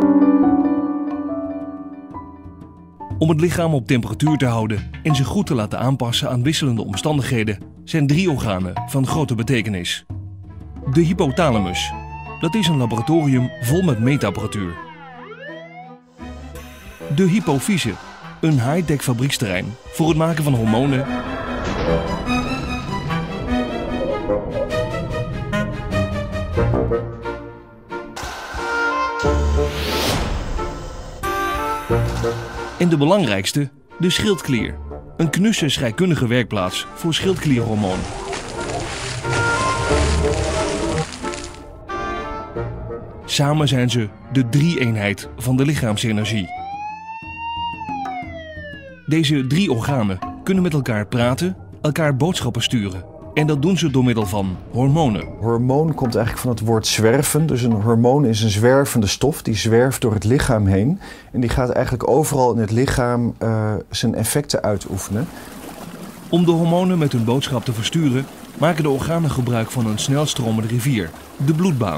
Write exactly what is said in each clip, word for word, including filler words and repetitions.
Om het lichaam op temperatuur te houden en zich goed te laten aanpassen aan wisselende omstandigheden zijn drie organen van grote betekenis. De hypothalamus, dat is een laboratorium vol met meetapparatuur. De hypofyse, een high-tech fabrieksterrein voor het maken van hormonen en de belangrijkste, de schildklier. Een knusse scheikundige werkplaats voor schildklierhormoon. Samen zijn ze de drie-eenheid van de lichaamsenergie. Deze drie organen kunnen met elkaar praten, elkaar boodschappen sturen. En dat doen ze door middel van hormonen. Hormoon komt eigenlijk van het woord zwerven. Dus een hormoon is een zwervende stof, die zwerft door het lichaam heen. En die gaat eigenlijk overal in het lichaam uh, zijn effecten uitoefenen. Om de hormonen met hun boodschap te versturen, maken de organen gebruik van een snelstromende rivier, de bloedbaan.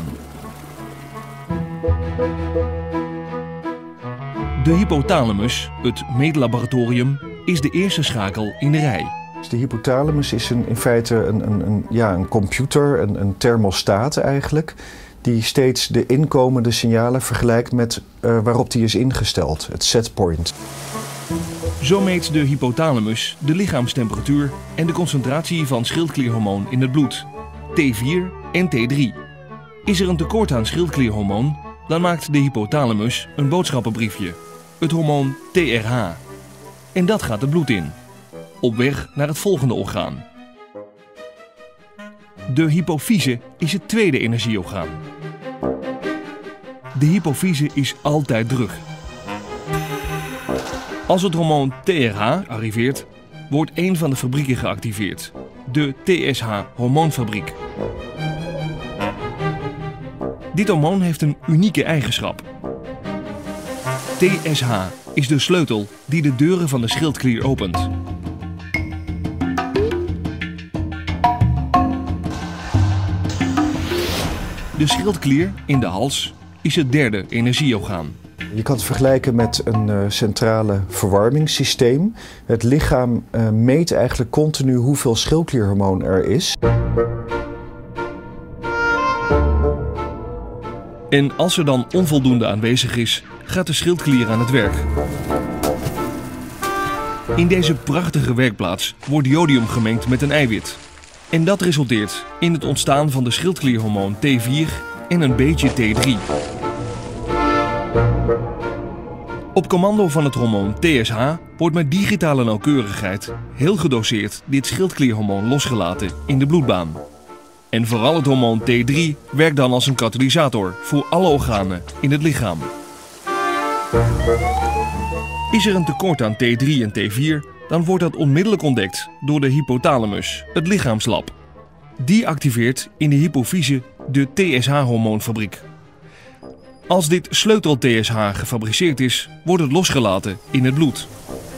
De hypothalamus, het meetlaboratorium, is de eerste schakel in de rij. De hypothalamus is een, in feite een, een, een, ja, een computer, een, een thermostaat eigenlijk, die steeds de inkomende signalen vergelijkt met uh, waarop die is ingesteld, het setpoint. Zo meet de hypothalamus de lichaamstemperatuur en de concentratie van schildklierhormoon in het bloed, T vier en T drie. Is er een tekort aan schildklierhormoon, dan maakt de hypothalamus een boodschappenbriefje, het hormoon T R H. En dat gaat het bloed in, op weg naar het volgende orgaan. De hypofyse is het tweede energieorgaan. De hypofyse is altijd druk. Als het hormoon T R H arriveert, wordt een van de fabrieken geactiveerd, de T S H-hormoonfabriek. Dit hormoon heeft een unieke eigenschap. T S H is de sleutel die de deuren van de schildklier opent. De schildklier in de hals is het derde energieorgaan. Je kan het vergelijken met een uh, centrale verwarmingssysteem. Het lichaam uh, meet eigenlijk continu hoeveel schildklierhormoon er is. En als er dan onvoldoende aanwezig is, gaat de schildklier aan het werk. In deze prachtige werkplaats wordt jodium gemengd met een eiwit. En dat resulteert in het ontstaan van de schildklierhormoon T vier en een beetje T drie. Op commando van het hormoon T S H wordt met digitale nauwkeurigheid heel gedoseerd dit schildklierhormoon losgelaten in de bloedbaan. En vooral het hormoon T drie werkt dan als een katalysator voor alle organen in het lichaam. Is er een tekort aan T drie en T vier, dan wordt dat onmiddellijk ontdekt door de hypothalamus, het lichaamslab. Die activeert in de hypofyse de T S H-hormoonfabriek. Als dit sleutel-T S H gefabriceerd is, wordt het losgelaten in het bloed.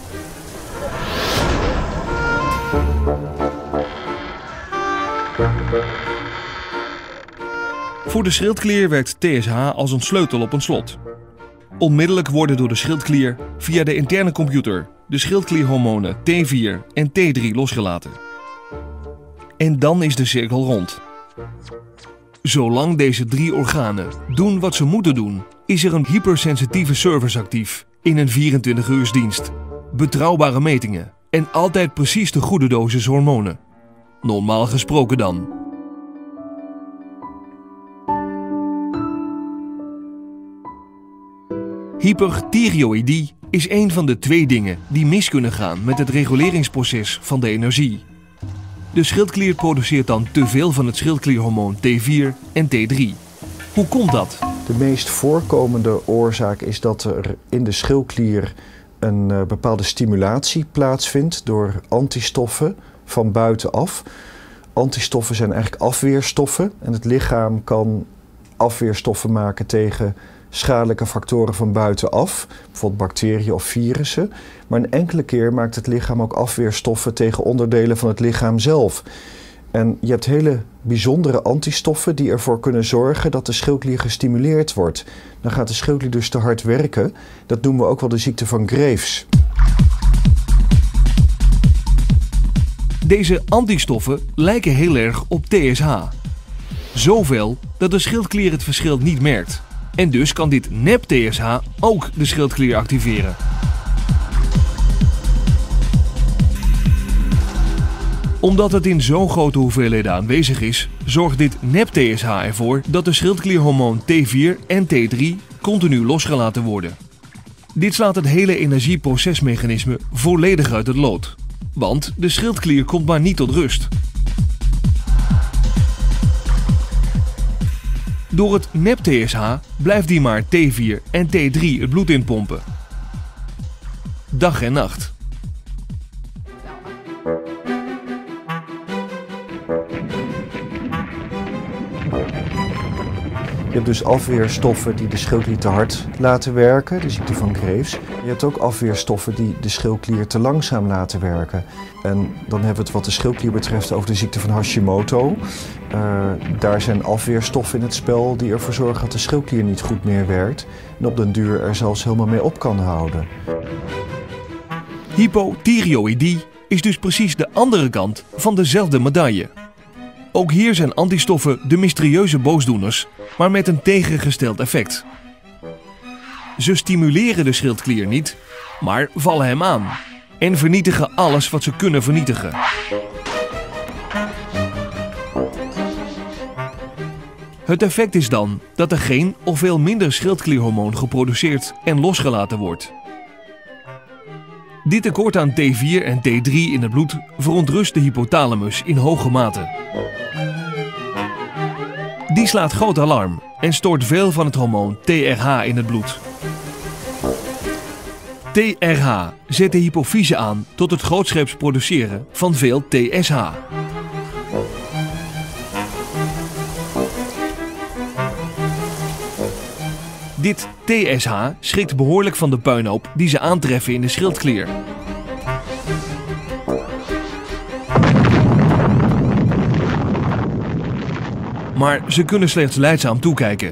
Voor de schildklier werkt T S H als een sleutel op een slot. Onmiddellijk worden door de schildklier via de interne computer de schildklierhormonen T vier en T drie losgelaten. En dan is de cirkel rond. Zolang deze drie organen doen wat ze moeten doen, is er een hypersensitieve service actief in een vierentwintig uurs dienst. Betrouwbare metingen en altijd precies de goede dosis hormonen. Normaal gesproken dan. Hyperthyreoïdie is een van de twee dingen die mis kunnen gaan met het reguleringsproces van de energie. De schildklier produceert dan te veel van het schildklierhormoon T vier en T drie. Hoe komt dat? De meest voorkomende oorzaak is dat er in de schildklier een uh, bepaalde stimulatie plaatsvindt door antistoffen van buitenaf. Antistoffen zijn eigenlijk afweerstoffen en het lichaam kan afweerstoffen maken tegen schadelijke factoren van buitenaf, bijvoorbeeld bacteriën of virussen. Maar een enkele keer maakt het lichaam ook afweerstoffen tegen onderdelen van het lichaam zelf. En je hebt hele bijzondere antistoffen die ervoor kunnen zorgen dat de schildklier gestimuleerd wordt. Dan gaat de schildklier dus te hard werken. Dat noemen we ook wel de ziekte van Graves. Deze antistoffen lijken heel erg op T S H. Zoveel dat de schildklier het verschil niet merkt. En dus kan dit nep-T S H ook de schildklier activeren. Omdat het in zo'n grote hoeveelheden aanwezig is, zorgt dit nep-T S H ervoor dat de schildklierhormoon T vier en T drie continu losgelaten worden. Dit slaat het hele energieprocesmechanisme volledig uit het lood. Want de schildklier komt maar niet tot rust. Door het nep-T S H blijft die maar T vier en T drie het bloed inpompen. Dag en nacht. Je hebt dus afweerstoffen die de schildklier te hard laten werken, de ziekte van Graves. Je hebt ook afweerstoffen die de schildklier te langzaam laten werken. En dan hebben we het wat de schildklier betreft over de ziekte van Hashimoto. Uh, daar zijn afweerstoffen in het spel die ervoor zorgen dat de schildklier niet goed meer werkt. En op den duur er zelfs helemaal mee op kan houden. Hypothyreoïdie is dus precies de andere kant van dezelfde medaille. Ook hier zijn antistoffen de mysterieuze boosdoeners, maar met een tegengesteld effect. Ze stimuleren de schildklier niet, maar vallen hem aan en vernietigen alles wat ze kunnen vernietigen. Het effect is dan dat er geen of veel minder schildklierhormoon geproduceerd en losgelaten wordt. Dit tekort aan T vier en T drie in het bloed verontrust de hypothalamus in hoge mate. Die slaat groot alarm en stoort veel van het hormoon T R H in het bloed. T R H zet de hypofyse aan tot het grootscheeps produceren van veel T S H. Dit T S H schrikt behoorlijk van de puinhoop die ze aantreffen in de schildklier. Maar ze kunnen slechts lijdzaam toekijken.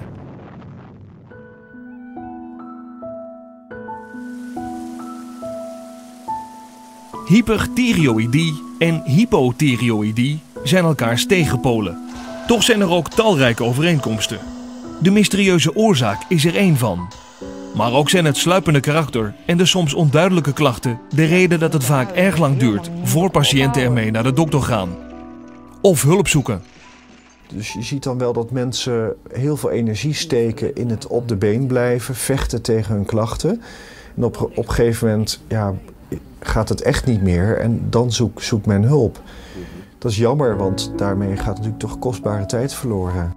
Hyperthyreoïdie en hypothyreoïdie zijn elkaars tegenpolen. Toch zijn er ook talrijke overeenkomsten. De mysterieuze oorzaak is er één van. Maar ook zijn het sluipende karakter en de soms onduidelijke klachten de reden dat het vaak erg lang duurt voor patiënten ermee naar de dokter gaan. Of hulp zoeken. Dus je ziet dan wel dat mensen heel veel energie steken in het op de been blijven, vechten tegen hun klachten. En op, op een gegeven moment ja, gaat het echt niet meer en dan zoekt zoek men hulp. Dat is jammer, want daarmee gaat natuurlijk toch kostbare tijd verloren.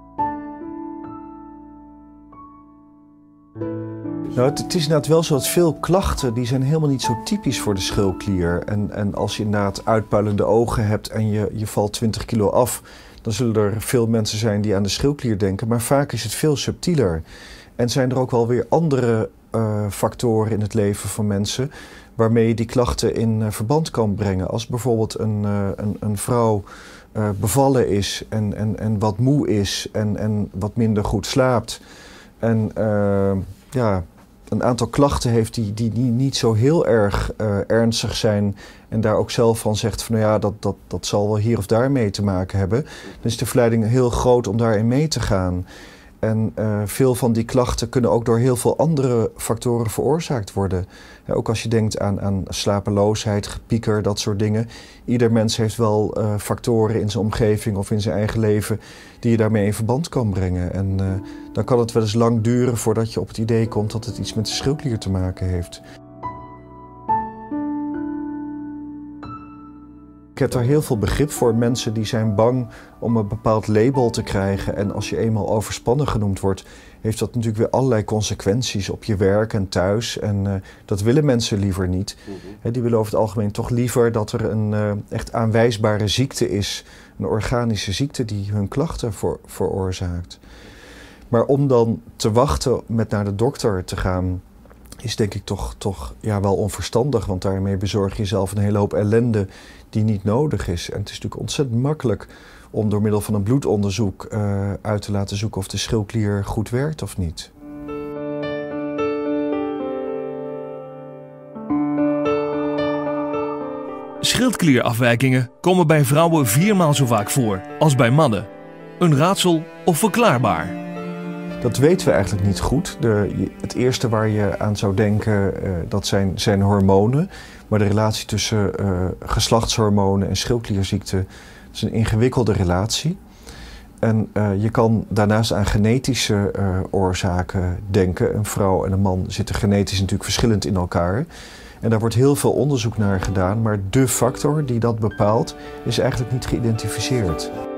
Nou, het, het is inderdaad wel zo dat veel klachten die zijn helemaal niet zo typisch voor de schildklier. En, en als je inderdaad uitpuilende ogen hebt en je, je valt twintig kilo af, dan zullen er veel mensen zijn die aan de schildklier denken. Maar vaak is het veel subtieler. En zijn er ook wel weer andere uh, factoren in het leven van mensen waarmee je die klachten in uh, verband kan brengen. Als bijvoorbeeld een, uh, een, een vrouw uh, bevallen is en, en, en wat moe is en, en wat minder goed slaapt. En uh, ja, een aantal klachten heeft die, die, die niet zo heel erg uh, ernstig zijn en daar ook zelf van zegt van nou ja, dat, dat, dat zal wel hier of daar mee te maken hebben. Dan is de verleiding heel groot om daarin mee te gaan. En uh, veel van die klachten kunnen ook door heel veel andere factoren veroorzaakt worden. Ja, ook als je denkt aan, aan slapeloosheid, gepieker, dat soort dingen. Ieder mens heeft wel uh, factoren in zijn omgeving of in zijn eigen leven die je daarmee in verband kan brengen. En uh, dan kan het wel eens lang duren voordat je op het idee komt dat het iets met de schildklier te maken heeft. Ik heb daar heel veel begrip voor. Mensen die zijn bang om een bepaald label te krijgen. En als je eenmaal overspannen genoemd wordt, heeft dat natuurlijk weer allerlei consequenties op je werk en thuis. En uh, dat willen mensen liever niet. Mm-hmm. He, die willen over het algemeen toch liever dat er een uh, echt aanwijsbare ziekte is. Een organische ziekte die hun klachten voor, veroorzaakt. Maar om dan te wachten met naar de dokter te gaan is denk ik toch, toch ja, wel onverstandig. Want daarmee bezorg je jezelf een hele hoop ellende die niet nodig is. En het is natuurlijk ontzettend makkelijk om door middel van een bloedonderzoek uh, uit te laten zoeken of de schildklier goed werkt of niet. Schildklierafwijkingen komen bij vrouwen viermaal zo vaak voor als bij mannen. Een raadsel of verklaarbaar? Dat weten we eigenlijk niet goed. De, het eerste waar je aan zou denken, uh, dat zijn, zijn hormonen. Maar de relatie tussen uh, geslachtshormonen en schildklierziekte is een ingewikkelde relatie. En uh, je kan daarnaast aan genetische uh, oorzaken denken. Een vrouw en een man zitten genetisch natuurlijk verschillend in elkaar. En daar wordt heel veel onderzoek naar gedaan, maar de factor die dat bepaalt is eigenlijk niet geïdentificeerd.